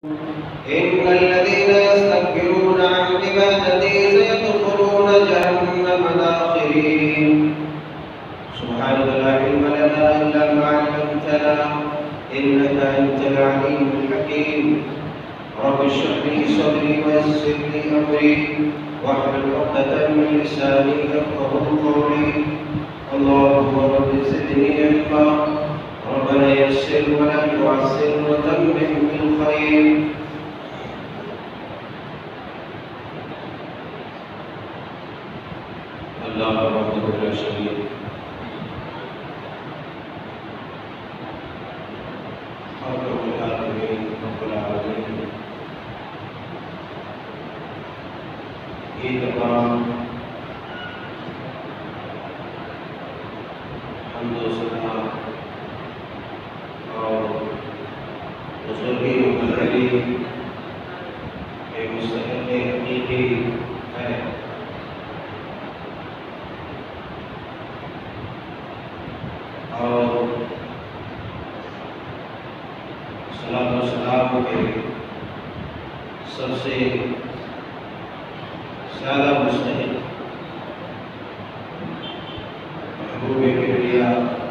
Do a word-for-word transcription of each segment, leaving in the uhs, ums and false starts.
إن الذين يستكبرون عن عبادتي سيدخلون جهنم داخرين. سبحانك لا علم لنا إلا ما علمتنا إنك أنت العليم الحكيم. رب اشرح لي صدري ويسر لي أمري واحلل عقدة من لساني يفقهوا قولي. اللهم رب زدني علما. ربنا يسر ولا تعسر وتمم بالخير. اللہ وحدہ لا شریک یہ تمام حمد و ثنا اور بزرگی مقرری کے مستحق حقیقی ہے. اور صلاۃ و سلام کے سب سے زیادہ مستحق محبوب کبریا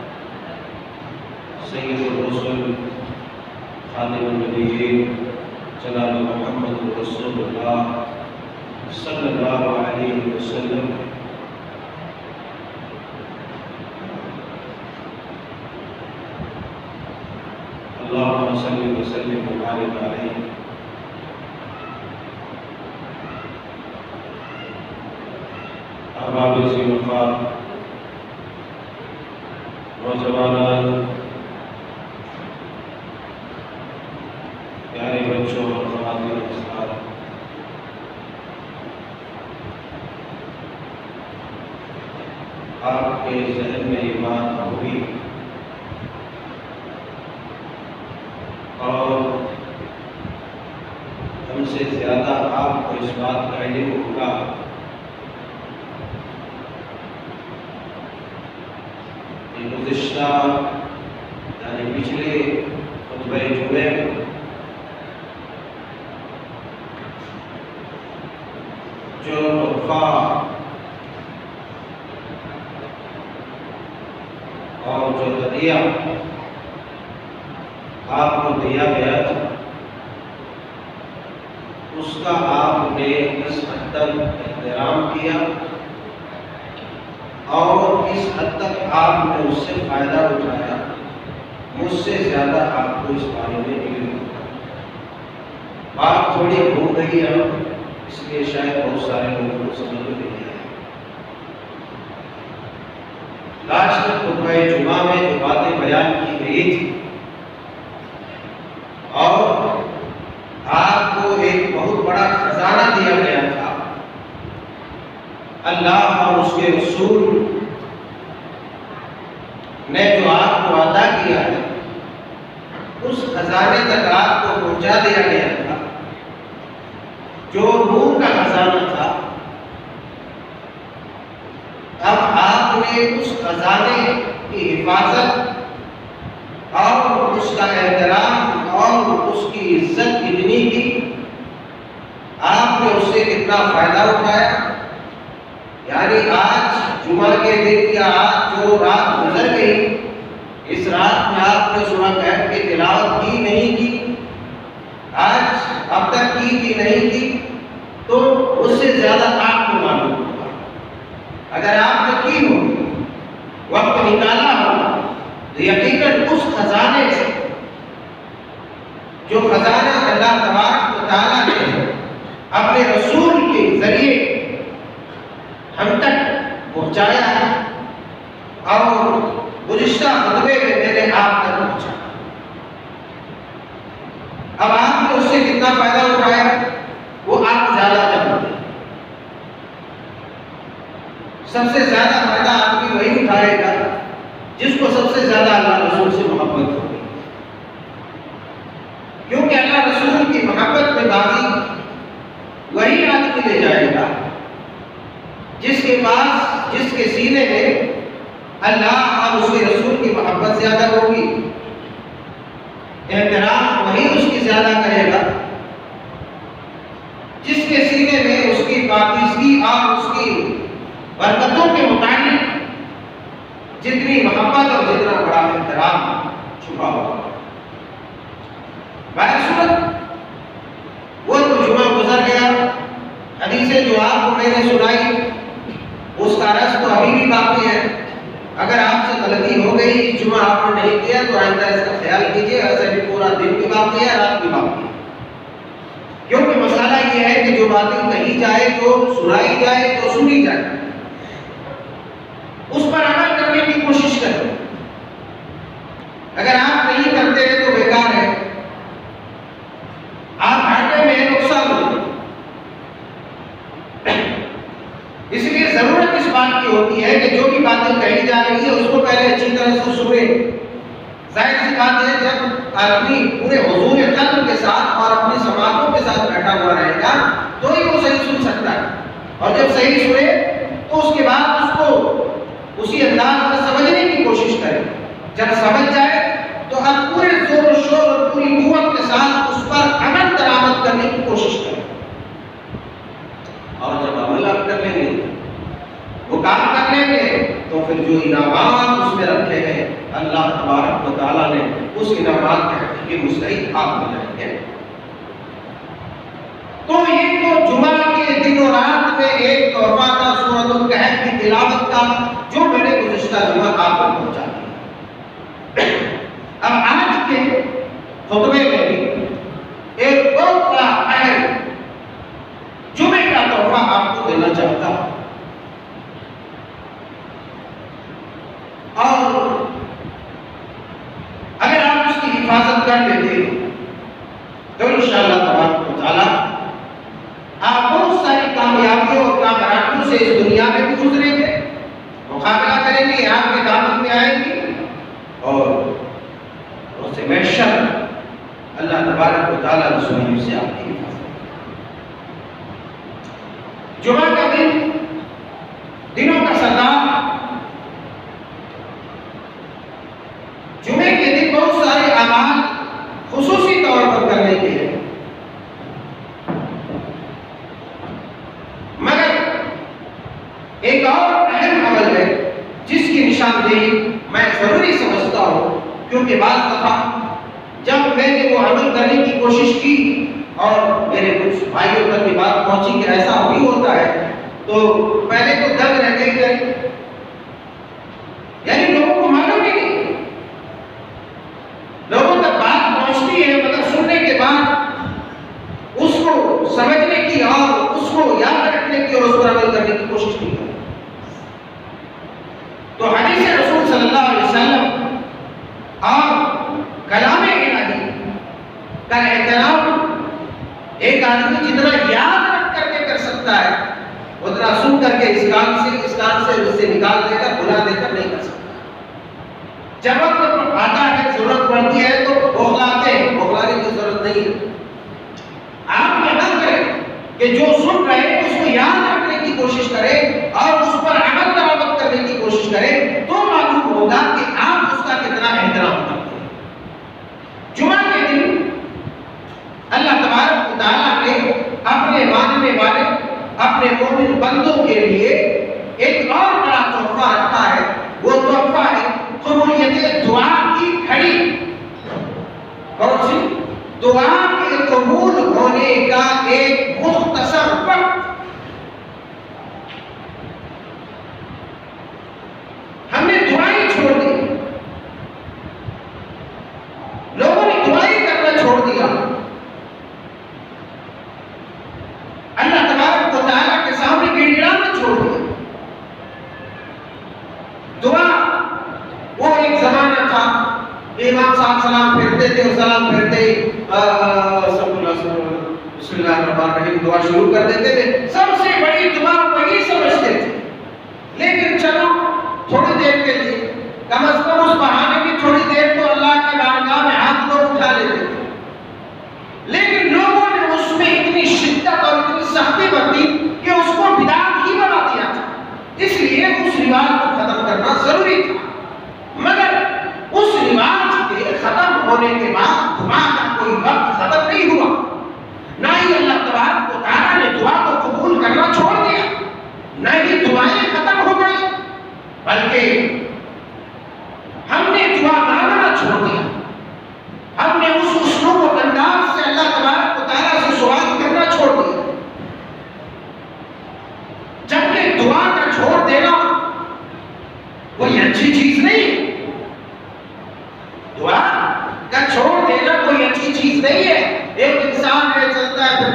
سید الرسل خاتم النبیین جناب محمد رسول اللہ صلی اللہ علیہ وسلم اللہم صلی وسلم وبارک علیہ. احباب ذی وقار، نوجوانان، پیارے بچوں اور خواتین حضرات، آپ کے ذہن میں یہ بات ہوگی اور ہم سے زیادہ آپ کو اس بات کا علم ہوگا کہ گزشتہ یعنی پچھلے خطبہ جمعہ جو تحفہ اور جو ہدیہ آپ کو دیا گیا تھا اس کا آپ نے اس حد تک احترام کیا اور اس حد تک آپ نے اس سے فائدہ اٹھایا. مجھ سے زیادہ آپ کو اس بارے میں علم ہوگا. بات تھوڑی ہو گئی ہے اس لیے شاید بہت سارے لوگوں کو سمجھ میں نہیں آئی. لاسٹ خطبہ جمعہ میں جو باتیں بیان کی گئی تھی اور آپ کو ایک بہت بڑا خزانہ دیا گیا تھا. اللہ اور اس کے رسول نے جو آپ کو عطا کیا ہے اس خزانے تک آپ کو پہنچا دیا گیا تھا جو نور کا خزانہ تھا. اب آپ نے اس خزانے کی حفاظت اور اس کا احترام اور اس کی عزت کتنی کی، آپ نے اس سے کتنا فائدہ اٹھایا. یعنی آج جمعہ کے دن یا آج جو رات گزر گئی اس رات میں آپ نے سورہ کہف کی تلاوت کی نہیں کی، آج اب تک کی کی نہیں کی، تو اس سے زیادہ آپ کو معلوم ہوگا. اگر آپ نے کی ہو وقت نکالا ہوگا تو یقیناً اس خزانے سے جو خزانہ اللہ تبارک و تعالیٰ نے اپنے رسول کے ذریعے ہم تک پہنچایا ہے اور گزشتہ خطبے میں میں نے آپ تک پہنچایا. اب آپ نے اس سے کتنا فائدہ اٹھایا وہ آپ زیادہ جانتے ہیں. سب سے زیادہ فائدہ آپ کی وہی اٹھائے گا جس کو سب سے زیادہ اللہ رسول سے محبت ہوگی، کیونکہ اللہ رسول کی محبت میں بازی وہی آدمی لے جائے گا جس کے پاس جس کے سینے میں اللہ اور اس کے رسول کی محبت زیادہ ہوگی، احترام وہی اس کی زیادہ کرے گا اور اس کی برکتوں کے متعلق جتنی محبت اور جتنا بڑا احترام چھپا ہوا. بہرصورت وہ تو جمعہ گزر گیا. حدیثیں جو آپ کو میں نے سنائی اس کا رس تو ابھی بھی باقی ہے. اگر آپ سے غلطی ہو گئی جمعہ آپ نے نہیں کیا تو آئندہ اس کا خیال کیجیے. ایسے بھی پورا دن بھی باقی ہے رات بھی باقی ہے. کیونکہ مسئلہ یہ ہے کہ جو باتیں کہی جائے جو سنائی جائے جو سنی جائے اس پر عمل کرنے کی کوشش کریں. اگر آپ نہیں کرتے ہیں تو بیکار ہے. آپ گھاٹے میں نقصان ہوتے. اس لیے ضرورت اس بات کی ہوتی ہے کہ جو بھی باتیں کہی جا رہی ہے اس کو پہلے اچھی طرح سے سنیں. ظاہر سی بات ہے جب آدمی پورے حضور قلب کے ساتھ اور اپنی سماعتوں کے ساتھ بیٹھا ہوا رہے گا تو ہی وہ صحیح سن سکتا ہے. اور جب صحیح سنے تو اس کے بعد اس کو اسی انداز میں سمجھنے کی کوشش کرے. جب سمجھ جائے تو اب پورے زور و شور اور پوری قوت کے ساتھ اس پر عمل درآمد کرنے کی کوشش کرے. اور جب عمل آپ کر لیں گے وہ کام کر لیں گے تو پھر جو انعامات اس میں رکھے ہیں اللہ تبارک و تعالیٰ نے اس انعامات کے حقیقی مستحق آپ ہو جائیں گے. تو یہ تو جمعہ کے دن و رات میں ایک تحفہ تھا سورۃ الکہف کی تلاوت کا جو میں نے گزشتہ جمعہ آپ کو پہنچا دیا. اب آج کے خطبے میں بھی ایک بہت بڑا اہم جمعے کا تحفہ آپ کو دینا چاہتا ہوں. اور اگر آپ اس کی حفاظت کر لیتے تو انشاءاللہ تبارک و تعالیٰ آپ بہت ساری کامیابیوں اور کامیابیوں سے اس دنیا میں بھی گزریں گے, مقابلہ کریں گے, آپ کے دامن میں آئیں گے اور اس سے محشر اللہ تبارک و تعالیٰ رسول سے آپ کی حفاظت. جمعہ کا دن دنوں کا سردار. جمعے کے دن بہت سارے اعمال خصوصی طور پر کرنے کے ہیں, مگر ایک اور اہم عمل ہے جس کی نشاندہی میں ضروری سمجھتا ہوں, کیونکہ بعض دفعہ جب میں نے وہ عمل کرنے کی کوشش کی اور میرے کچھ بھائیوں تک بھی بات پہنچی کہ ایسا بھی ہوتا ہے تو پہلے تو دنگ رہ گئی گئی, یعنی لوگوں کو معلوم ہی نہیں, لوگوں تک بات پہنچتی ہے مگر سننے کے بعد اس کو سمجھنے کی اور اس کو یاد رکھنے کی اور اس پر عمل کرنے کی کوشش نہیں کرتی. تو حدیث رسول صلی اللہ علیہ وسلم اور کلام الہی کا احترام ایک آدمی جتنا یاد رکھ کر کے کر سکتا ہے اتنا سن کر کے اس کان سے اس کان سے اس سے نکال دے کر بھلا دے کر نہیں کر سکتا. جب وقت آتا ہے ضرورت پڑتی ہے تو بوخلاتے ہیں, بوخلانے کی ضرورت نہیں ہے. آپ یاد کریں کہ جو سن رہے ہیں اس کو یاد رکھنے کی کوشش کریں اور اس پر عمل درآمد کرنے کی کوشش کریں تو معلوم ہوگا کہ آپ اس کا کتنا احترام کرتے ہیں. جمعہ کے دن اللہ تبارک و تعالیٰ نے اپنے ماننے والے اپنے مومن بندوں کے لیے ایک اور بڑا تحفہ رکھا ہے. وہ تحفہ ہے قبولیت دعا کی گھڑی. کون سی؟ دعا کے قبول ہونے کا ایک مختصر وقت. ہم نے دعائیں چھوڑ دی, لوگوں نے دعائیں کرنا چھوڑ دیا. اللہ تبارک و تعالیٰ کے سامنے گڑگڑانا چھوڑ دیا. دعا وہ ایک زمانہ تھا امام صاحب سلام پھرتے تھے اور سلام پھرتے ہی بسم اللہ الرحمن الرحیم دعا شروع کر دیتے تھے. سب سے بڑی دعا وہی سمجھتے تھے. لیکن چلو تھوڑی دیر کے لیے کم از کم اس بہانے کی تھوڑی دیر تو اللہ کے بارگاہ میں ہاتھ لوگ اٹھا لیتے تھے. لیکن لوگوں نے اس میں اتنی شدت اور اتنی سختی برتی کہ اس کو بدعت ہی بنا دیا تھا. اس لیے اس رواج کو ختم کرنا ضروری تھا. مگر اس رواج کے ختم ہونے کے بعد دعا کا کوئی وقت ختم نہیں ہوا, نہ ہی اللہ تبارک و تعالیٰ نے دعا کو قبول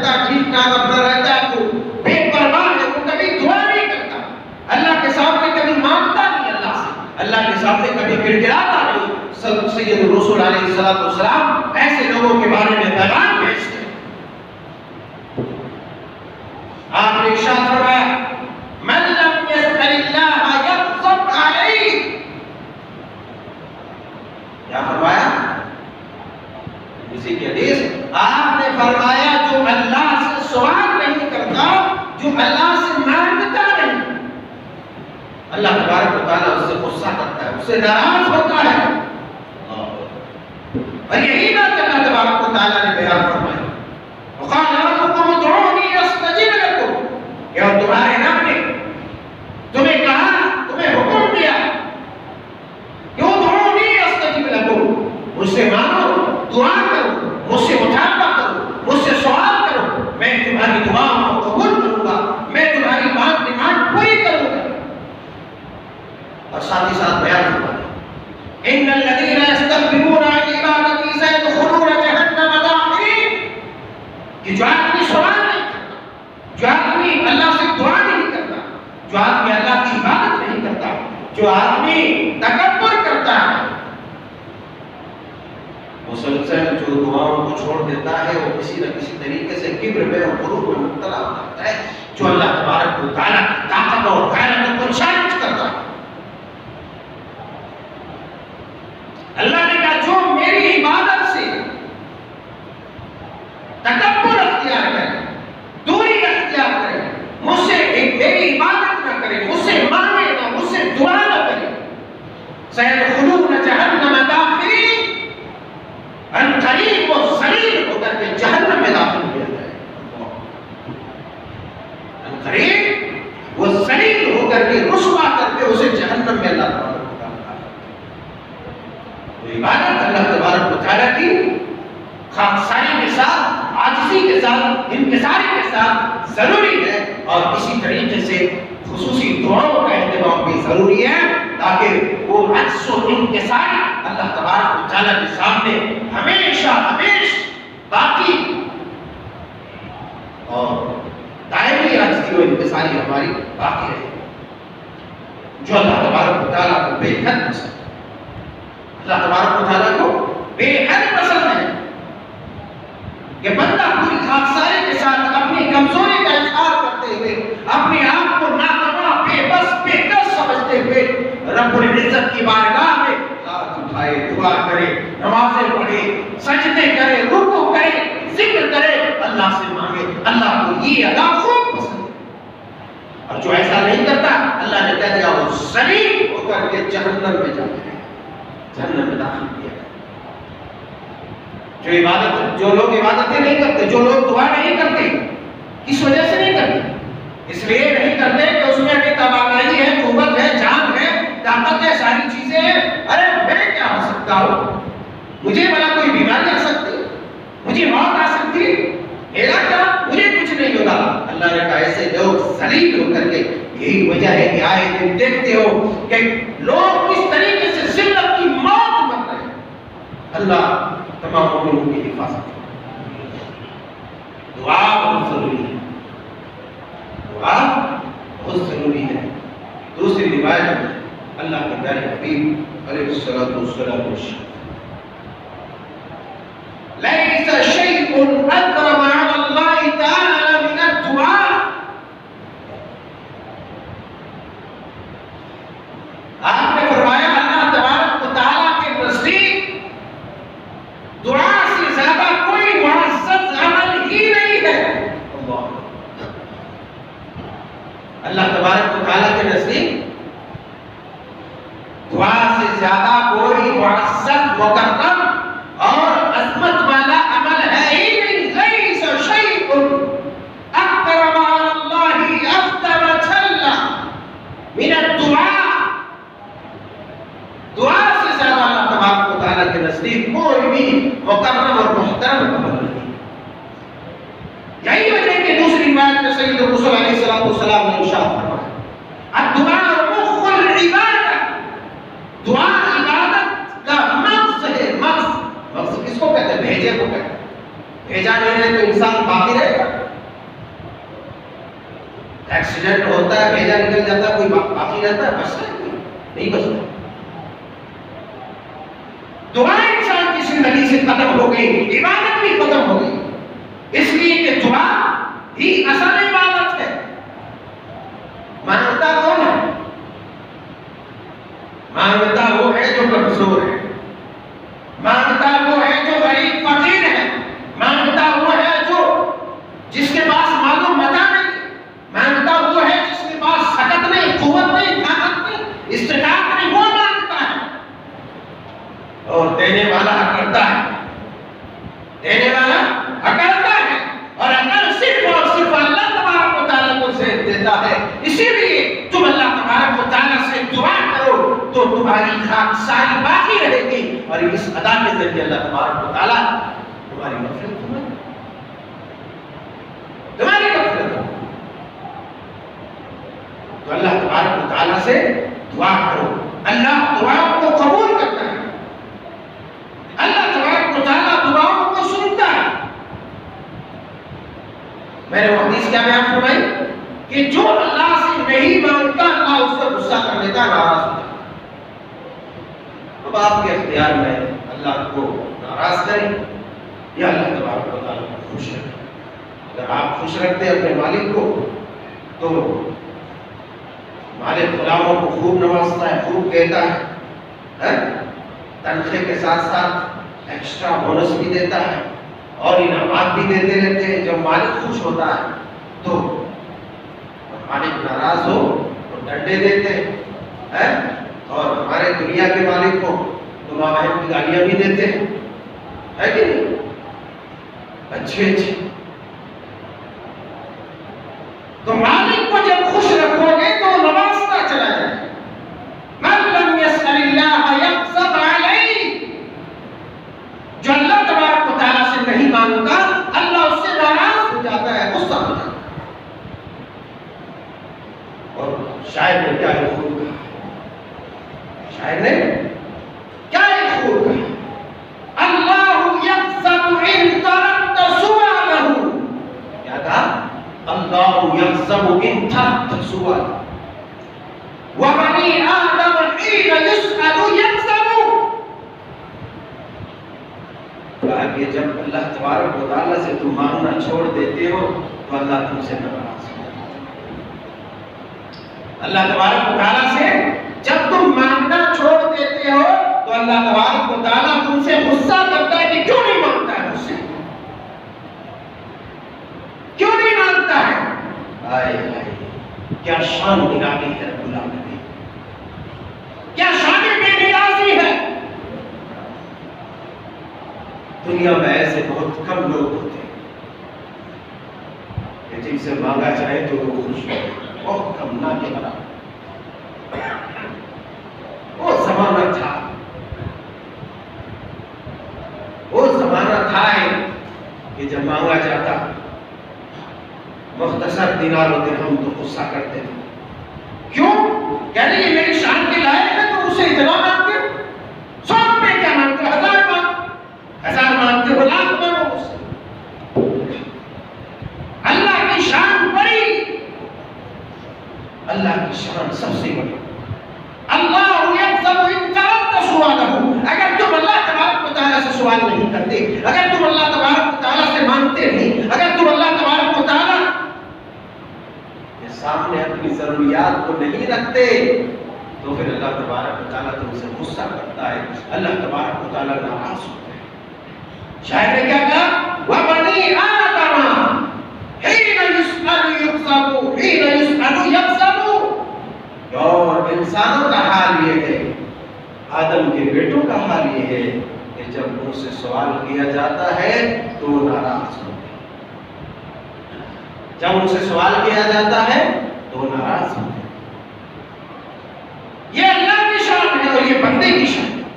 کرتا، ٹھیک ٹھاک اپنا رہتا ہے، وہ بے پرواہ ہے، وہ کبھی دعا نہیں کرتا، اللہ کے سامنے کبھی مانگتا نہیں اللہ سے، اللہ کے سامنے کبھی گڑ گڑاتا نہیں۔ سید الرسول علیہ السلام ایسے لوگوں کے بارے میں پیغام بھیجتے ہیں۔ آپ نے ارشاد فرمایا من لم يسأل اللہ یغضب علیہ، کیا فرمایا؟ اسی کی حدیث آپ نے فرمایا جو اللہ سے سوال نہیں کرتا، جو اللہ سے مانگتا نہیں، اللہ تبارک و تعالیٰ اس سے غصہ کرتا ہے، اس سے ناراض ہوتا ہے۔ اور یہی بات اللہ تبارک و تعالیٰ نے بیان فرمائی، وقال ربکم ادعونی استجب لکم، کہ اور تمہارے رب نے تمہیں کہا، تمہیں حکم دیا کہ ادعونی استجب لکم، مجھ سے مانگو، دعا کرو، مجھ سے مطالبہ کرو، مجھ سے سوال کرو، میں تمہاری دعاؤں کو قبول کروں گا، میں تمہاری بات ڈیمانڈ پوری کروں گا۔ اور ساتھ ہی ساتھ بیان فرمایا ان الذین یستکبرون عن عبادتی سیدخلون جہنم داخرین، کہ جو آدمی سوال نہیں کرتا، جو آدمی اللہ سے دعا نہیں کرتا، جو آدمی اللہ کی عبادت نہیں کرتا، جو آدمی تکبر کرتا ہے، مسلسل جو دعاؤں کو چھوڑ دیتا ہے، وہ کسی نہ کسی طریقے سے کبر میں اور غرور میں مبتلا ہو جاتا ہے، جو اللہ تبارک و تعالیٰ طاقت اور غیرت کو چیلنج کرتا ہے۔ اللہ نے کہا جو میری عبادت سے تکبر اختیار کرے، دوری اختیار کرے، مجھ سے میری عبادت نہ کرے، مجھ سے مانگے نہ، مجھ سے دعا نہ کرے، سیدخلون جہنم داخرین، ان قریب و ذلیل ہو کر کے جہنم میں داخل کیا جائے، ان قریب و ذلیل ہو کر کے رسوا کر کے اسے جہنم میں اللہ تعالیٰ عبادت اللہ تبارک و تعالیٰ کی خاکساری کے ساتھ، عاجزی کے ساتھ، انکساری کے ساتھ ضروری ہے، اور اسی طریقے سے خصوصی دعاؤں کا اہتمام بھی ضروری ہے، تاکہ وہ عجز و انکساری اللہ تبارک و تعالیٰ کے سامنے ہمیشہ ہمیشہ باقی اور دائمی عجزی و انکساری ہماری باقی رہے، جو اللہ تبارک و تعالیٰ کو بے حد پسند ہے۔ اللہ تبارک و تعالیٰ کو بے حد پسند ہے کہ بندہ پوری خاکساری کے ساتھ اپنی کمزوری کا اظہار کرتے ہوئے، اپنے آپ کو ناتواں، بے بس، بے کس سمجھتے ہوئے رب العزت کی بارگاہ میں ہاتھ اٹھائے، دعا کرے، نمازیں پڑھے، سجدے کرے، رکوع کرے، ذکر کرے، اللہ سے مانگے۔ اللہ کو یہ ادا خوب پسند ہے، اور جو ایسا نہیں کرتا اللہ نے کہہ دیا وہ ذلیل ہو کر کے جہنم میں جاتے ہیں، جہنم میں داخل کیا ہے۔ جو عبادت جو لوگ عبادتیں نہیں کرتے، جو لوگ دعا نہیں کرتے، کس وجہ سے نہیں کرتے؟ اس لیے نہیں کرتے کہ اس میں ابھی توانائی ہے، قوت ہے، جان ہے، طاقت ہے، ساری چیزیں ہیں، ارے میں کیا ہو سکتا ہوں، مجھے بلا کوئی بیماری آ سکتی، مجھے موت آ سکتی، میرا کیا، مجھے کچھ نہیں ہوگا۔ اللہ نے کہا ایسے لوگ ذلیل ہو کر کے، یہی وجہ ہے کہ آئے دن دیکھتے ہو کہ لوگ کس طریقے سے ذلت کی موت مر رہے ہیں۔ اللہ تمام مومنوں کی حفاظت کرے۔ دعا بہت ضروری ہے، دعا بہت ضروری ہے۔ دوسری روایت میں اللہ کے پیارے حبیب علیہ الصلوۃ والسلام لیس شیء اکرم علی اللہ تعالی من الدعاء، آپ نے فرمایا اللہ تبارک و تعالیٰ کے نزدیک دعا سے زیادہ کوئی معزز عمل ہی نہیں ہے۔ اللہ تبارک و تعالیٰ کے نزدیک دعا سے زیادہ کوئی معزز، مکرم اور عظمت والا عمل ہے ہی نہیں۔ لیس شیء اکرم علی اللہ افضل جل من الدعاء، دعا سے زیادہ اللہ تبارک و تعالیٰ کے نزدیک کوئی بھی مکرم اور محترم عمل نہیں۔ یہی وجہ ہے کہ دوسری روایت میں سید الرسول علیہ السلام نے ارشاد فرمایا الدعاء مخ العبادہ، دعا عبادت کا مغز ہے۔ مغز مغز کس کو کہتے ہیں؟ بھیجے کو کہتے ہیں۔ بھیجا نہیں ہے تو انسان باقی رہے گا، ایکسیڈنٹ ہوتا ہے، بھیجا نکل جاتا ہے، کوئی باقی رہتا ہے؟ بچتا ہے کوئی نہیں بچتا۔ دعا انسان کی زندگی سے ختم ہو گئی، عبادت بھی ختم ہو گئی، اس لیے کہ دعا ہی اصل عبادت ہے۔ مانگتا کون ہے؟ مانگتا وہ ہے جو کمزور ہے، مانگتا وہ ہے جو غریب فقیر ہے، مانگتا وہ ہے جو جس کے پاس مال و متاع نہیں، مانگتا وہ ہے جس کے پاس طاقت نہیں، قوت نہیں، طاقت نہیں، استطاعت نہیں، وہ مانگتا ہے۔ اور دینے والا کرتا ہے، دینے والا کرتا ہے، اور اگر صرف اور صرف اللہ تبارک و تعالیٰ کو سے دیتا ہے۔ اسی لیے تم اللہ تبارک و تعالیٰ سے دعا کرو تو تمہاری خاک ساری باقی رہے گی، اور اس ادا کے ذریعے اللہ تبارک و تعالیٰ تمہاری مغفرت کرے گا، تمہاری مغفرت کرے گا۔ تو اللہ تبارک و تعالیٰ سے دعا کرو، اللہ دعاؤں کو قبول کرتا ہے، اللہ تبارک و تعالیٰ دعاؤں کو سنتا ہے۔ میں نے وہ حدیث کیا بیان فرمائی کہ جو اللہ سے نہیں مانگتا اللہ اس سے غصہ کر لیتا، ناراض ہوتا۔ اب آپ کے اختیار میں اللہ کو ناراض کریں یا اللہ تبارک و تعالیٰ کو خوش رکھیں۔ اگر آپ خوش رکھتے ہیں اپنے مالک کو تو مالک غلاموں کو خوب نوازتا ہے، خوب دیتا ہے، تنخواہ کے ساتھ ساتھ ایکسٹرا بونس بھی دیتا ہے اور انعامات بھی دیتے رہتے ہیں۔ جب مالک خوش ہوتا ہے تو مالک ناراض ہو تو ڈنڈے دیتے ہیں، اور ہمارے دنیا کے مالک کو تو ماں بہن کی گالیاں بھی دیتے ہیں، ہے کہ نہیں؟ اچھے اچھے تو مالک کو جب خوش رکھو گے تو نوازتا چلا جائے۔ من لم يسأل اللہ یغضب علیہ، جو اللہ تبارک و تعالیٰ سے نہیں مانگتا اللہ اس سے ناراض ہو جاتا ہے، غصہ ہو جاتا ہے۔ اور شاعر نے کیا خوب کہا، شاعر نے کیا خوب کہا، اللہ یغضب ان ترکت سؤالہ، کیا کہا؟ اللہ یغضب ان ترکت سؤالہ وبنی آدم حین یسأل یغضب، کہا کہ جب اللہ تبارک و تعالیٰ سے تم مانگنا چھوڑ دیتے ہو تو اللہ تم سے ناراض ہو جاتا ہے۔ اللہ تبارک و تعالیٰ سے جب تم مانگنا چھوڑ دیتے ہو تو اللہ تبارک و تعالیٰ تم سے غصہ کرتا ہے کہ کیوں نہیں مانگتا ہے مجھ سے، کیوں نہیں مانگتا ہے۔ آئے آئے کیا شان نرالی ہے رب العالمین، کیا شان بے نیازی ہے۔ دنیا میں ایسے بہت کم لوگ ہوتے ہیں کہ جن سے مانگا جائے تو وہ خوش ہو، بہت کم، نہ کے برابر۔ وہ زمانہ تھا، وہ زمانہ تھا کہ جب مانگا جاتا مختصر دینار و درہم تو غصہ کرتے تھے، کیوں؟ کہہ رہے یہ میری شان کے لائق ہے تو اسے اتنا مانگتے، سو روپے کیا مانگتے، ہزار مانگتے، ہزار مانگتے ہو، لاکھ مانگو اس سے۔ اللہ کی شان بڑی، اللہ کی شان سب سے بڑی۔ اللہ یغضب ان ترکت سؤالہ، اگر تم اللہ تبارک و تعالیٰ سے سوال نہیں کرتے، اگر تم اللہ تبارک و تعالیٰ سے مانگتے نہیں، اگر تم اللہ تبارک و تعالیٰ کے سامنے اپنی ضروریات کو نہیں رکھتے تو پھر اللہ تبارک و تعالیٰ تم سے غصہ کرتا ہے، اللہ تبارک و تعالیٰ ناراض ہوتا ہے۔ شاعر نے کیا کہا، وَبَنِي آدَمَ حِينَ يُسْأَلُ يُغْضَبُ حِينَ يُسْأَلُ يَغْضَبُ، اور انسانوں کا حال یہ ہے، آدم کے بیٹوں کا حال یہ ہے کہ جب ان سے سوال کیا جاتا ہے تو وہ ناراض ہوتے ہیں، جب ان سے سوال کیا جاتا ہے تو وہ ناراض ہوتے ہیں۔ یہ اللہ کی شان ہے اور یہ بندے کی شان ہے۔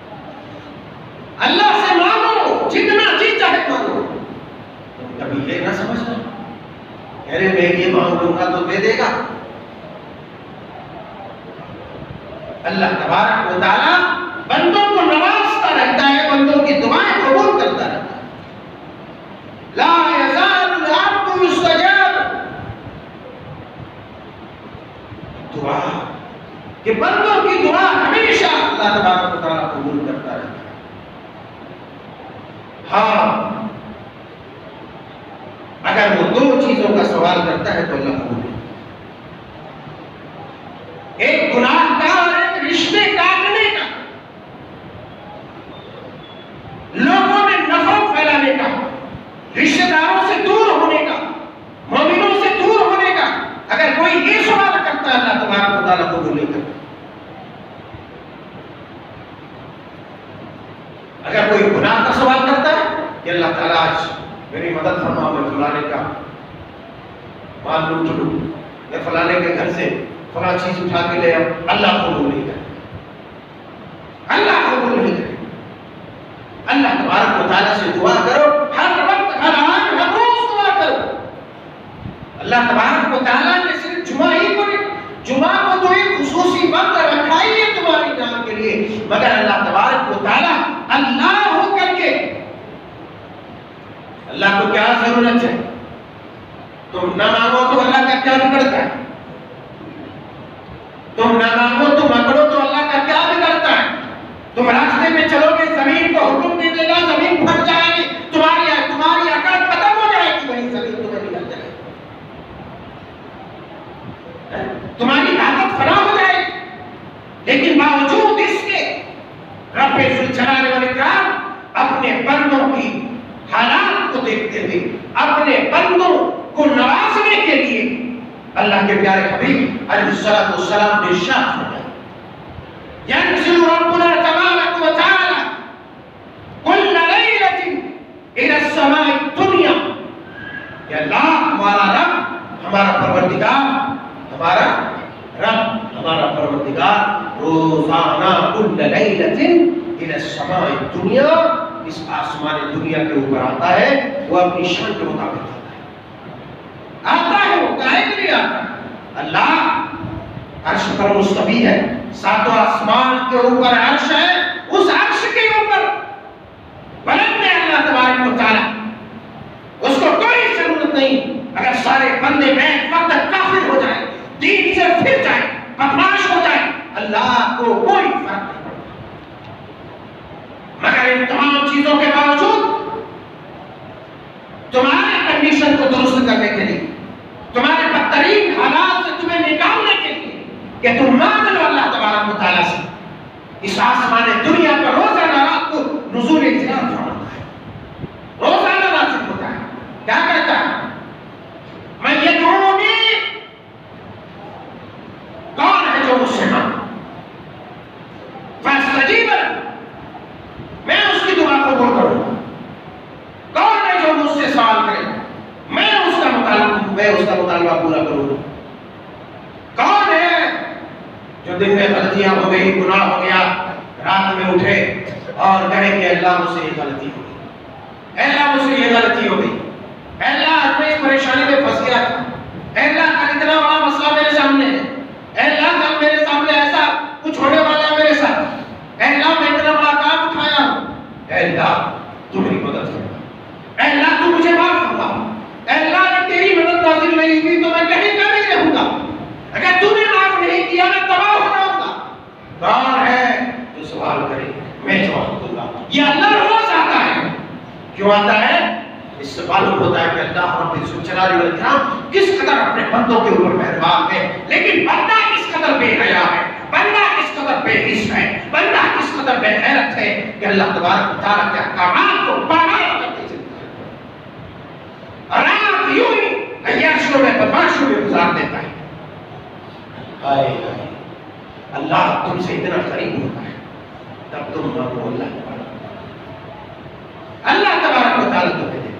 اللہ سے مانگو جتنا جی چاہے مانگو، کبھی یہ نہ سمجھنا کہہ رہے میں یہ مانگ لوں گا تو دے دے گا۔ اللہ تبارک و تعالیٰ بندوں کو نوازتا رہتا ہے، بندوں کی دعائیں قبول کرتا رہتا ہے۔ لا يزال العبد يستجاب، کہ بندوں کی دعا ہمیشہ اللہ تبارک و تعالیٰ قبول کرتا رہتا ہے. ہاں اگر وہ دو چیزوں کا سوال کرتا ہے تو اللہ قبول کرتا ہے. ایک گناہ کا اور ایک رشتے کاٹنے کا، لوگوں میں نفرت پھیلانے کا، رشتے داروں سے دور ہونے کا، مومنوں سے دور ہونے کا. اگر کوئی یہ سوال کرتا ہے اللہ تبارک و تعالیٰ قبول نہیں کرتا. اگر کوئی گناہ کا سوال کرتا ہے کہ اللہ تعالیٰ آج میری مدد فرما، میں فلانے کا مال لوٹ لوں یا فلانے کے گھر سے فلاں چیز اٹھا کے لے آؤں، اللہ قبول نہیں کرے. اللہ قبول نہیں کرے. اللہ تبارک و تعالیٰ سے دعا کرو، ہر وقت ہر آن ہر روز دعا کرو. اللہ تبارک و تعالیٰ نے صرف جمعہ ہی کو نہیں، جمعہ کو تو ایک خصوصی وقت رکھا ہی ہے تمہاری نام کے لیے، مگر اللہ تبارک و تعالیٰ اللہ ہو کر کے اللہ کو کیا ضرورت ہے؟ تم نہ مانگو تو اللہ کا کیا بگڑتا ہے؟ تم نہ مانگو تو مکڑو تو اللہ کا کیا بگڑتا ہے؟ تم راستے میں چلو گے، زمین کو حکم دے دے گا، زمین پھٹ جائے گی، تمہاری تمہاری عقل ختم ہو جائے گی، وہی زمین تمہیں نکل جائے گی، تمہاری طاقت فنا ہو جائے گی. لیکن باوجود اس کے رب ذوالجلال والاکرام اپنے بندوں کی حالات کو دیکھتے ہوئے، اپنے بندوں کو نوازنے کے لیے اللہ کے پیارے حبیب علیہ الصلوۃ والسلام نے ارشاد فرمایا، ينزل ربنا تبارك وتعالى كل ليلة إلى السماء الدنيا. کہ اللہ ہمارا رب، ہمارا پروردگار، ہمارا رب، ہمارا پروردگار روزانہ كل ليلة إلى السماء الدنيا، اس آسمان دنیا کے اوپر آتا ہے. وہ اپنی شان کے مطابق آتا ہے، آتا ہے وہ کائے کے لیے آتا ہے. اللہ عرش پر مستوی ہے، ساتوں آسمان کے اوپر عرش ہے، اس عرش کے اوپر بلند ہے اللہ تبارک و تعالیٰ. اس کو کوئی ضرورت نہیں اگر سارے بندے بیٹھ وقت کافر ہو جائے، دین سے پھر جائے، بدماش ہو جائے، اللہ کو کوئی فرق نہیں پڑتا. مگر ان تمام چیزوں کے باوجود تمہارے کنڈیشن کو درست کرنے کے لیے، تمہارے بدترین حالات سے تمہیں نکالنے کے لیے کہ تم مانگ لو اللہ تبارک و تعالیٰ سے، اس آسمان دنیا پر روزانہ رات کو نزول انتظار فرماتا ہے، روزانہ نازل ہوتا ہے. کیا کہتا ہے؟ میں یدعونی، کون ہے جو مجھ سے مانگے، فاستجیب لہ، میں اس کی دعا کو قبول کروں گا. کون ہے جو مجھ سے سوال کرے، میں اس کا مطالبہ میں اس کا مطالبہ پورا کروں گا. کون ہے جو دن میں غلطیاں ہو گئی، گناہ ہو گیا، رات میں اٹھے اور کہے کہ اللہ مجھ سے یہ غلطی ہو گئی، اے اللہ مجھ سے یہ غلطی ہو گئی، اے اللہ میں اس پریشانی میں پھنس گیا تھا، اے اللہ کا اتنا بڑا مسئلہ میرے سامنے ہے، اے اللہ کل میرے سامنے ایسا کچھ ہونے والا ہے میرے ساتھ، اے اللہ میں اتنا بڑا کام اٹھایا ہوں، اے اللہ تو میری مدد کر، اے اللہ تو مجھے معاف فرما، اے اللہ اگر تیری مدد نازل نہیں ہوئی تو میں کہیں کا نہیں رہوں گا، اگر تو نے معاف نہیں کیا میں تباہ ہو رہوں گا. کون ہے جو سوال کرے، میں جواب دوں گا. یہ اللہ روز آتا ہے. کیوں آتا ہے؟ اس سے معلوم ہوتا ہے کہ اللہ رب ذوالجلال والاکرام کس قدر اپنے بندوں کے اوپر مہربان ہے. لیکن بندہ کس قدر بے حیا ہے، بندہ کس قدر بے حس ہے، بندہ کس قدر بے غیرت ہے کہ اللہ تبارک و تعالیٰ کے احکامات کو پامال کرتے چلتا ہے، رات یوں ہی عیاشیوں میں بدماشیوں میں گزار دیتا ہے. ہائے ہائے، اللہ تم سے اتنا قریب ہوتا ہے تب تم مانگو اللہ تبارک و تعالیٰ، اللہ تبارک و تعالیٰ تمہیں دے.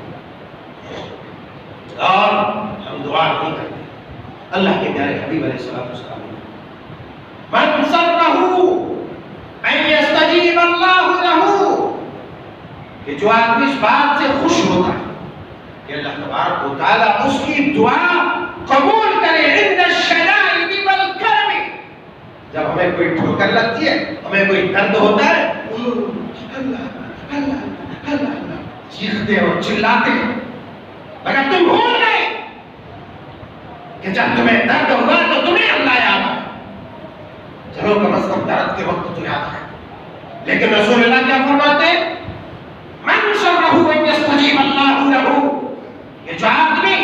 اور ہم دعا نہیں کرتے. اللہ کے پیارے حبیب علیہ الصلوۃ والسلام من سرہ ان یستجیب اللہ لہ، کہ جو آدمی اس بات سے خوش ہوتا ہے کہ اللہ تبارک و تعالیٰ اس کی دعا قبول کرے عند الشدائد والکرب. جب ہمیں کوئی ٹھوکر لگتی ہے، ہمیں کوئی درد ہوتا ہے، اللہ اللہ اللہ چیختے اور چلاتے ہیں. مگر تم بھول گئے کہ جب تمہیں درد ہوا تو تمہیں اللہ یاد آیا، جب اس وقت درد کے وقت تو یاد ہے، لیکن رسول اللہ کیا فرماتے ہیں؟ من سرہ ان یستجیب اللہ لہ، یہ جو آدمی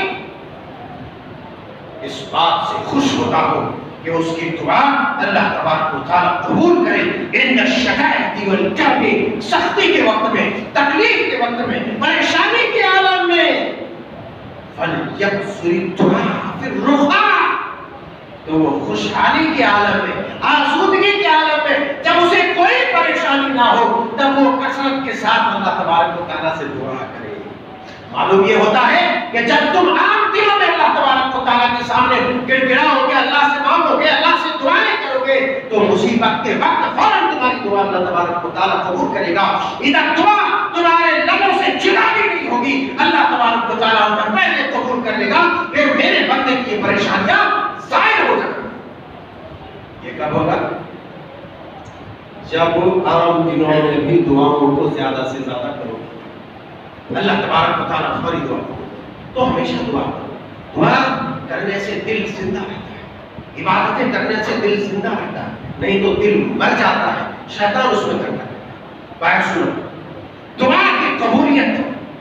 اس بات سے خوش ہوتا ہو کہ اس کی دعا اللہ تبارک و تعالیٰ قبول کرے، ان الشدائد والکرب، سختی کے وقت میں، تکلیف کے وقت میں، پریشانی کے عالم میں، فَلْيَبْصُرِ الدُّعَاءَ فِي الرُّخَاءِ، تو وہ خوشحالی کے عالم میں، آسودگی کے عالم میں، جب اسے کوئی پریشانی نہ ہو، تب وہ کثرت کے ساتھ اللہ تبارک و تعالیٰ سے دعا کرے۔ معلوم یہ ہوتا ہے کہ جب تم عام دنوں میں اللہ تبارک و تعالیٰ کے سامنے گڑگڑاؤ گے، اللہ سے مانگو گے، اللہ سے دعائیں کرو گے، تو مصیبت کے وقت فوراً تمہاری دعا اللہ تبارک و تعالیٰ قبول کرے گا۔ ادھر دعا تمہارے لبوں سے جدا بھی نہیں ہوگی، اللہ تبارک و تعالیٰ ان کا پہلے قبول کر لے گا، پھر میرے بندے کی پریشانیاں ظاہر ہو جائیں۔ یہ کب ہوگا؟ جب عام دنوں میں بھی دعاؤں کو زیادہ سے زیادہ کرو، اللہ تبارک و تعالیٰ فوری دعا کرو، تو ہمیشہ دعا کرو۔ دعا کرنے سے دل زندہ رہتا ہے، عبادتیں کرنے سے دل زندہ رہتا ہے، نہیں تو دل مر جاتا ہے، شیطان اس میں کرتا ہے۔ باہر سنو، دعا کی قبولیت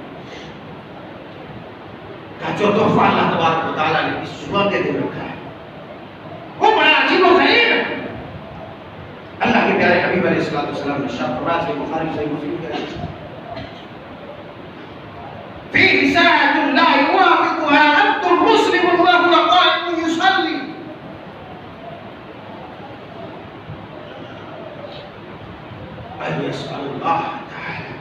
کا جو تحفہ اللہ تبارک و تعالیٰ نے اس جمعہ کے دن رکھا ہے، وہ بڑا عجیب و غریب ہے۔ اللہ کے پیارے حبیب علیہ الصلوۃ والسلام نے ارشاد فرمایا، صحیح بخاری صحیح مسلم کے حدیث، فِي سَاعَةٌ لَا يُوَافِقُهَا عَبْدٌ مُسْلِمٌ وَهُوَ قَائِمٌ يُصَلِّي، أَن يَسْأَلَ اللَّهَ تَعَالَى،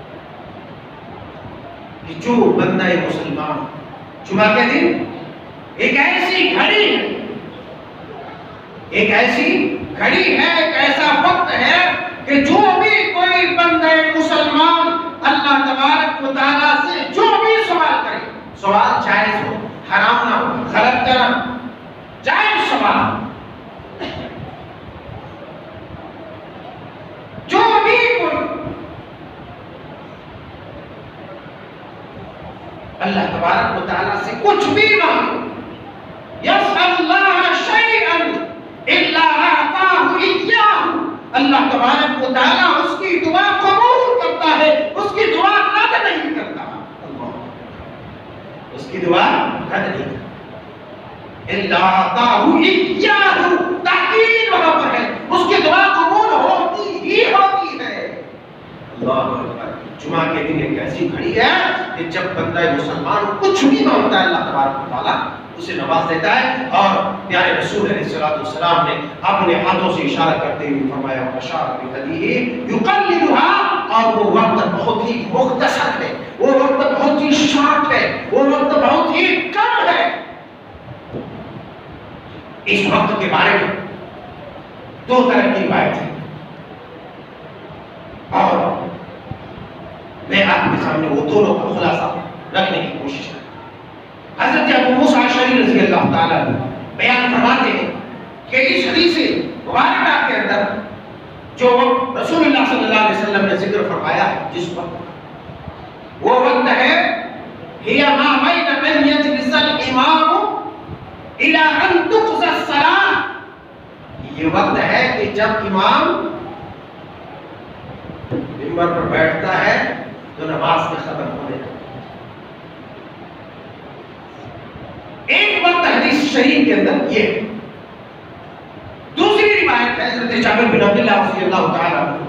کہ جو بندہ مسلمان جمعہ کے دن ایک ایسی گھڑی ہے، ایک ایسی گھڑی ہے، ایک ایسا وقت ہے کہ جو بھی کوئی بندہ مسلمان اللہ تبارک و تعالیٰ سے جو بھی سوال کرے، سوال جائز ہو، حرام نہ ہو، غلط نہ ہو، جائز سوال، جو بھی کوئی اللہ تبارک و تعالیٰ سے کچھ بھی مانگے، یسأل اللہ شیئا الا اعطاہ ایاہ، اللہ تبارک و تعالیٰ اس کی دعا قبول کرتا ہے، اس کی دعا رد نہیں کرتا، اس کی دعا رد نہیں کرتا، الا اعطاہ ایاہ، تاکید وہاں پر ہے، اس کی دعا قبول ہوتی ہی ہوتی ہے۔ اللہ اکبر۔ جمعہ کے دن ایک ایسی گھڑی ہے کہ جب بندہ مسلمان کچھ بھی مانگتا ہے، اللہ تبارک و تعالیٰ اسے نواز دیتا ہے۔ اور پیارے رسول علیہ الصلوۃ والسلام نے اپنے ہاتھوں سے اشارہ کرتے ہوئے فرمایا، وَأَشَارَ بِيَدِهِ يُقَلِّلُهَا، اور وہ وقت بہت ہی مختصر ہے، وہ وقت بہت ہی شارٹ ہے، وہ وقت بہت ہی کم ہے۔ اس وقت کے بارے میں دو طرح کی روایت ہے، اور میں آپ کے سامنے وہ دونوں کا خلاصہ رکھنے کی کوشش کروں۔ حضرت ابو موسیٰ اشعری رضی اللہ تعالیٰ بیان فرماتے ہیں کہ اس حدیث مبارکہ کے اندر جو رسول اللہ صلی اللہ علیہ وسلم نے ذکر فرمایا ہے، جس وقت، وہ وقت ہے هِيَ مَا بَيْنَ أَنْ يَجْلِسَ الْإِمَامُ إِلَىٰ أَنْ تُقْضَى الصَّلَاةُ، یہ وقت ہے کہ جب امام منبر پر بیٹھتا ہے تو نماز کے ختم ہونے تک۔ ایک وقت حدیث شریف کے اندر یہ، دوسری روایت ہے حضرت جابر بن عبداللہ رضی اللہ تعالیٰ عنہ،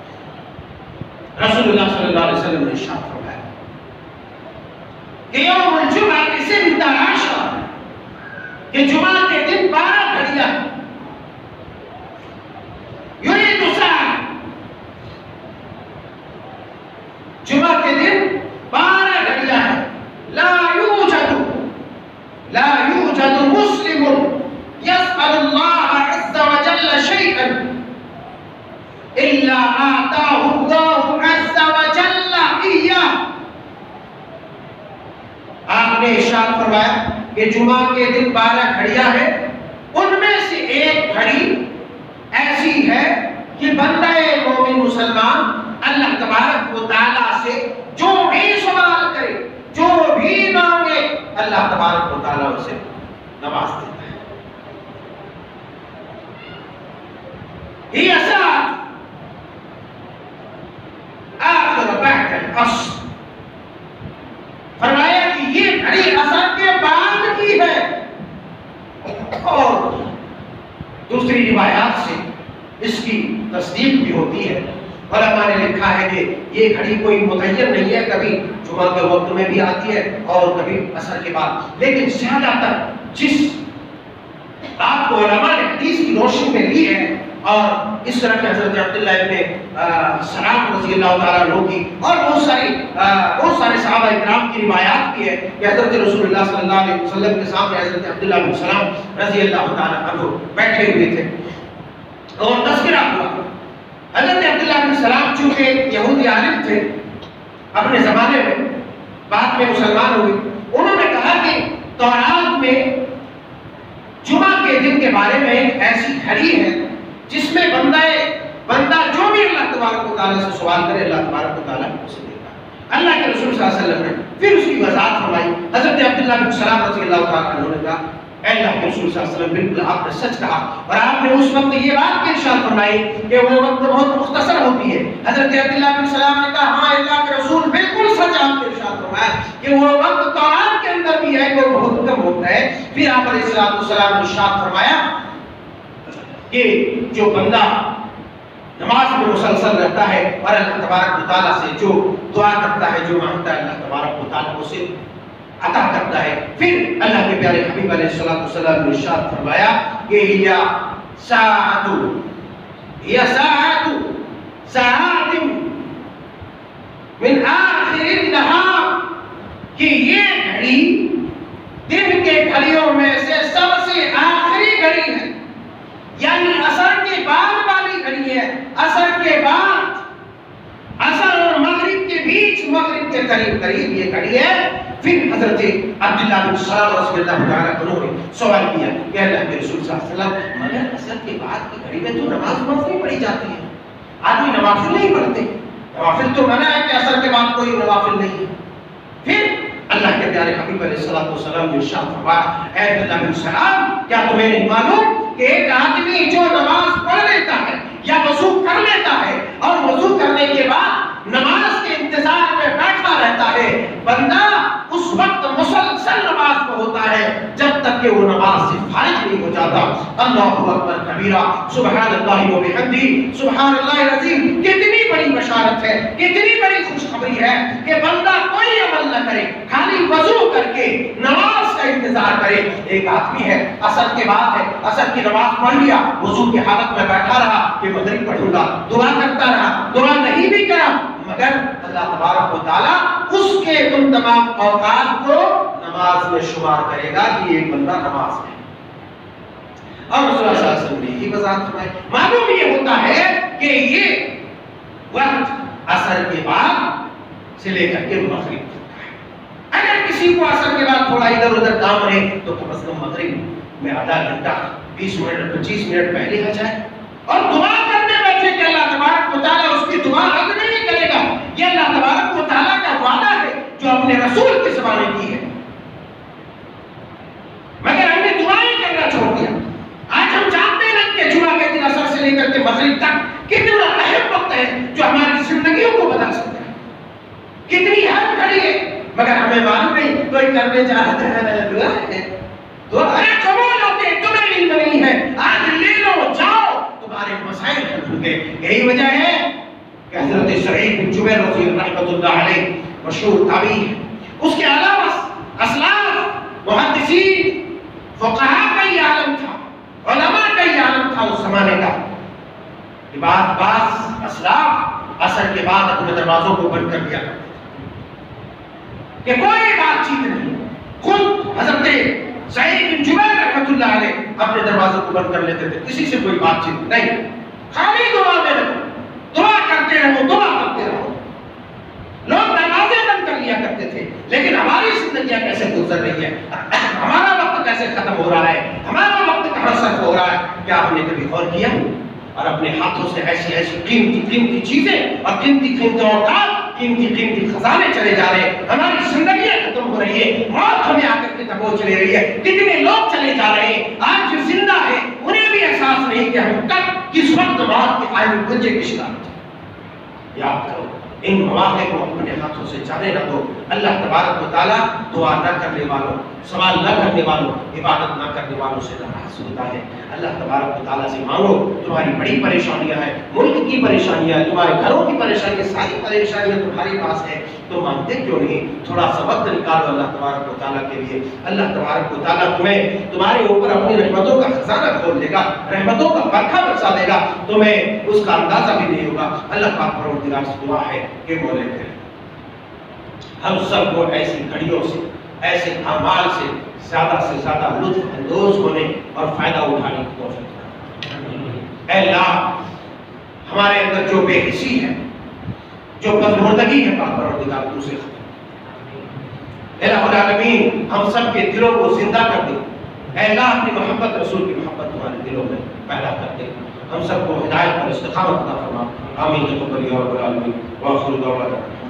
رسول اللہ صلی اللہ علیہ وسلم نے ارشاد فرمایا کہ یوم الجمعہ سنتا عشر، کہ جمعہ کے دن بارہ گھڑیاں، یرید ساعہ، جمعہ کے دن بارہ گھڑیاں ہیں، لا یوجد لا یوجد مسلم یسأل اللہ عز وجل شیئا الا آتاہ اللہ عز وجل ایاہ۔ آپ نے ارشاد فرمایا کہ جمعہ کے دن بارہ گھڑیاں ہیں، ان میں سے ایک گھڑی ایسی ہے کہ بندہ مومن مسلمان اللہ تبارک و تعالیٰ سے جو بھی سوال کرے، جو بھی مانگے، اللہ تبارک و تعالیٰ اسے نواز دیتا ہے۔ ہی ساعۃ آخر بعد العصر، فرمایا کہ یہ گھڑی عصر کے بعد کی ہے۔ اور دوسری روایات سے اس کی تصدیق بھی ہوتی ہے۔ علماء نے لکھا ہے کہ یہ گھڑی کوئی متعین نہیں ہے، کبھی جمعہ کے وقت میں بھی آتی ہے اور کبھی عصر کے بعد، لیکن زیادہ تر جس بات کو علماء نے حدیث کی روشنی میں لی ہے، اور اس طرح کے حضرت عبداللہ ابن سلام رضی اللہ تعالیٰ عنہ کی اور بہت ساری بہت سارے صحابہ اکرام کی روایات بھی ہے کہ حضرت رسول اللہ صلی اللہ علیہ وسلم کے سامنے حضرت عبداللہ بن سلام رضی اللہ تعالیٰ عنہ بیٹھے ہوئے تھے اور تذکرہ ہوا۔ حضرت عبداللہ بن سلام چونکہ یہودی عالم تھے اپنے زمانے میں، بعد میں مسلمان ہوئے، انہوں نے کہا کہ تورات میں جمعہ کے دن کے بارے میں ایک ایسی گھڑی ہے جس میں بندہ بندہ جو بھی اللہ تبارک و تعالیٰ سے سوال کرے اللہ تبارک و تعالیٰ اسے دیتا ہے۔ اللہ کے رسول صلی اللہ علیہ وسلم نے پھر اس کی وضاحت فرمائی۔ حضرت عبداللہ بن سلام رضی اللہ تعالیٰ عنہ نے کہا اے اللہ کے رسول صلی اللہ علیہ وسلم، بالکل آپ نے سچ کہا، اور آپ نے اس وقت یہ بات بھی ارشاد فرمائی کہ وہ وقت بہت مختصر ہوتی ہے۔ حضرت عبداللہ بن سلام نے کہا ہاں اللہ کے رسول بالکل سچ آپ نے ارشاد فرمایا کہ وہ وقت تورات کے اندر بھی ہے کہ وہ بہت کم ہوتا ہے۔ پھر آپ علیہ السلام نے ارشاد فرمایا کہ جو بندہ نماز میں مسلسل رہتا ہے اور اللہ تبارک و تعالیٰ سے جو دعا کرتا ہے، جو مانگتا ہے، اللہ تبارک و تعالیٰ اسے عطا کرتا ہے۔ پھر اللہ کے پیارے حبیب علیہ السلام نے ارشاد فرمایا کہ یا ساعۃ یا ساعۃ ساعات من آخر النہار، کہ یہ گھڑی دن کے گھڑیوں میں سے سب سے آخری گھڑی ہے، یعنی عصر کے بعد والی گھڑی ہے۔ عصر کے بعد، عصر اور مغرب کے بیچ، مغرب کے قریب قریب یہ گھڑی ہے۔ پھر حضرت عبداللہ بن سلام رضی اللہ تعالیٰ عنہ نے سوال کیا کہ اللہ کے رسول صلی اللہ علیہ وسلم، مگر عصر کے بعد کی گھڑی میں تو نماز نہیں پڑھی جاتی ہے، آدمی نوافل نہیں پڑھتے، نوافل تو منع ہے کہ عصر کے بعد کوئی نوافل نہیں ہے۔ پھر اللہ کے پیارے حبیب علیہ السلام نے ارشاد فرمایا اے عبداللہ بن سلام، کیا تمہیں نہیں معلوم کہ ایک آدمی جو نماز پڑھ لیتا ہے یا وضو کر لیتا ہے اور وضو کرنے کے بعد نماز کے انتظار میں بیٹھا رہتا ہے، بندہ اس وقت مسلسل نماز میں ہوتا ہے جب تک کہ وہ نماز سے فارغ نہیں ہو جاتا۔ اللہ اکبر کبیرہ، سبحان اللہ و بحمدہ، سبحان اللہ العظیم۔ کتنی بڑی بشارت ہے، کتنی بڑی خوشخبری ہے کہ بندہ کوئی عمل نہ کرے، خالی وضو کر کے نماز کا انتظار کرے۔ ایک آدمی ہے عصر کے بعد ہے، عصر کی نماز پڑھ لیا، وضو کی حالت میں بیٹھا رہا کہ مغرب پڑھوں گا، دعا کرتا رہا، دعا نہیں بھی کرا، مگر اللہ تبارک و تعالیٰ اس کے ان تمام اوقات کو نماز میں شمار کرے گا کہ ایک بندہ نماز میں۔ اور رسول اللہ صلی اللہ علیہ وسلم نے یہ وضاحت فرمائی۔ معلوم یہ ہوتا ہے کہ یہ وقت عصر کے بعد سے لے کر کے مغرب تک ہے۔ اگر کسی کو عصر کے بعد تھوڑا ادھر ادھر کام رہے تو کم از کم مغرب میں آدھا گھنٹہ، بیس منٹ، پچیس منٹ پہلے آ جائے اور دعا کرنے بیٹھے کہ اللہ تبارک و تعالیٰ اس کی دعا رد نہیں کرے گا۔ یہ اللہ تبارک و تعالیٰ کا وعدہ ہے جو اپنے رسول کے زمانے کی ہے، مگر ہم نے دعائیں کرنا چھوڑ دیا۔ آج ہم جانتے ہیں کہ جمعہ کے دن عصر سے لے کر کے مغرب تک کتنا اہم وقت ہے جو ہماری زندگیوں کو بدل سکتا ہے، کتنی اہم گھڑی ہے، مگر ہمیں معلوم نہیں۔ کوئی کرنے چاہتا ہے دعا ہے، دعا ارے قبول ہوتے، تمہیں علم نہیں ہے، آج لے لو، جاؤ، تمہارے مسائل حل ہوں گے۔ یہی وجہ ہے کہ حضرت سعید بن جبیر رضی اللہ علیہ مشہور تابعی ہے، اس کے علاوہ اسلاف، محدثین، فقہاء کا یہ عالم تھا، علماء کا یہ عالم تھا اس زمانے کا۔ بعض بعض اسلاف عصر کے بعد اپنے دروازوں کو بند کر دیا کرتے تھے کہ کوئی بات چیت نہیں۔ خود حضرت سعید بن جبیر رحمۃ اللہ علیہ اپنے دروازوں کو بند کر لیتے تھے، کسی سے کوئی بات چیت نہیں، خالی دعا میں رہو، دعا کرتے رہو، دعا کرتے رہو۔ لوگ دروازے بند کر لیا کرتے تھے، لیکن ہماری زندگیاں کیسے گزر رہی ہے، ہمارا وقت کیسے ختم ہو رہا ہے، ہمارا وقت کہاں صرف ہو رہا ہے؟ کیا ہم نے کبھی غور کیا؟ اور اپنے ہاتھوں سے ایسی ایسی قیمتی قیمتی چیزیں اور قیمتی قیمتی اوقات، قیمتی قیمتی خزانے چلے جا رہے ہیں، ہماری زندگیاں ختم ہو رہی ہے، موت ہمیں آ کر کے دبوچ لے رہی ہے۔ کتنے لوگ چلے جا رہے ہیں آج جو زندہ ہیں انہیں بھی احساس نہیں کہ ہم کب کس وقت موت کے قائم بچے کی شکایت یاد کرو. ان مواقع کو اپنے ہاتھوں سے جانے نہ دو. اللہ تبارک و تعالیٰ دعا نہ کرنے والوں، سوال نہ کرنے والوں، عبادت نہ کرنے والوں سے ناراض ہوتا ہے. اللہ تبارک و تعالیٰ سے مانگو. تمہاری بڑی پریشانیاں ہیں، ملک کی پریشانیاں ہیں، تمہارے گھروں کی پریشانیاں، ساری پریشانیاں تمہارے پاس ہیں. تو مانگتے کیوں نہیں؟ تھوڑا سا وقت نکالو اللہ تبارک و تعالیٰ کے لیے. اللہ تبارک و تعالیٰ تمہیں تمہارے اوپر اپنی رحمتوں کا خزانہ کھول دے گا، رحمتوں کا برکھا برسا دے گا. تمہیں اس کا اندازہ بھی نہیں ہوگا. اللہ پاک پروردگار سے دعا ہے کہ بولے تھے ہم سب کو ایسی گھڑیوں سے، ایسے اعمال سے زیادہ سے زیادہ لطف اندوز ہونے اور فائدہ اٹھانے کی توفیق دے. اے اللہ، ہمارے اندر جو بے حسی ہے، جو بدمردگی ہے، پاک پروردگار تو سے ختم. اے الہ العالمین، ہم سب کے دلوں کو زندہ کر دے. اے اللہ، اپنی محبت، رسول کی محبت تمہارے دلوں میں پیدا کر دے. ہم سب کو ہدایت اور استقامت عطا فرما. آمین. تقبل یا رب العالمین. وآخر دعوانا